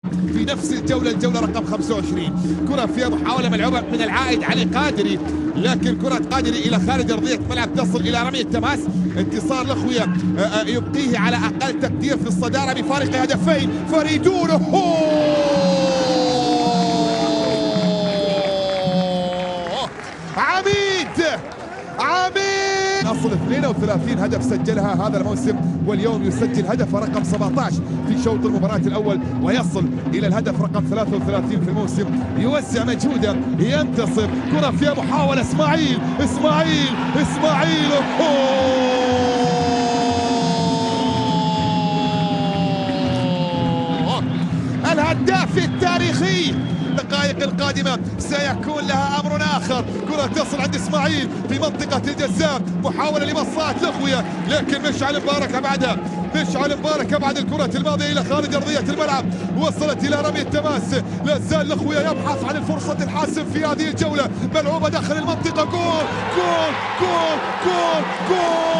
في نفس الجولة رقم 25. كرة فيها محاولة ملعوبة من العائد علي قادري، لكن كرة قادري إلى خارج أرضية الملعب تصل إلى رمية تماس. انتصار الأخوية يبقيه على أقل تقدير في الصدارة بفارق هدفين. فريدون عميد أصل 32 هدف سجلها هذا الموسم، واليوم يسجل هدف رقم 17 في شوط المباراة الأول، ويصل إلى الهدف رقم 33 في الموسم. يوزع مجهوده، ينتصر. كرة فيها محاولة. إسماعيل الهداف التاريخي. الدقائق القادمة سيكون لها أمر آخر. كرة تصل عند إسماعيل في منطقة الجزاء، محاولة لمصلحة الأخوية، لكن مشعل مبارك أبعد الكرة الماضية إلى خارج أرضية الملعب، وصلت إلى رمية تماس. لا زال الأخوية يبحث عن الفرصة الحاسم في هذه الجولة. ملعوبة داخل المنطقة. جول.